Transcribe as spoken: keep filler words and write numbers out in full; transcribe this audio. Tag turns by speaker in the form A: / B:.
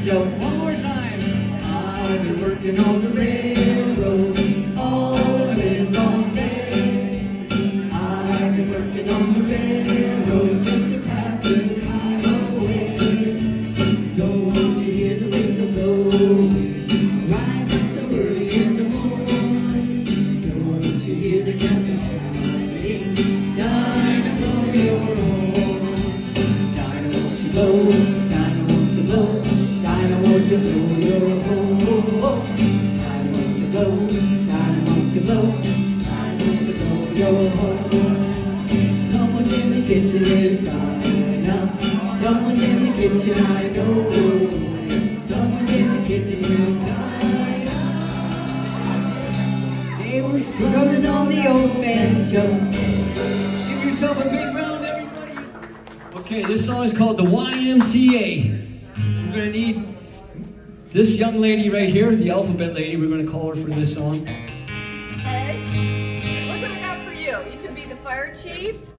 A: show. One more time. I've been working on the railroad all the way long day. I've been working on the railroad just to pass the time away. Don't you hear the whistle blowing? Rising so early in the morning. Don't you hear the captain shouting? Dinah, blow your horn. Dinah, won't you blow? Dinah, won't you blow? Dinah, won't you blow your horn? Dinah, won't you blow? Dinah, won't you blow? Dinah, won't you blow your horn? Someone's in the kitchen, it's Dinah. Someone's in the kitchen, I know. Someone's in the kitchen, it's Dinah. Neighbors, we're coming on the old man show. Give yourself a big round, everybody. Okay, this song is called the Y M C A. We're going to need this young lady right here, the alphabet lady. We're going to call her for this song.
B: Okay. Look what I got for you. You can be the fire chief.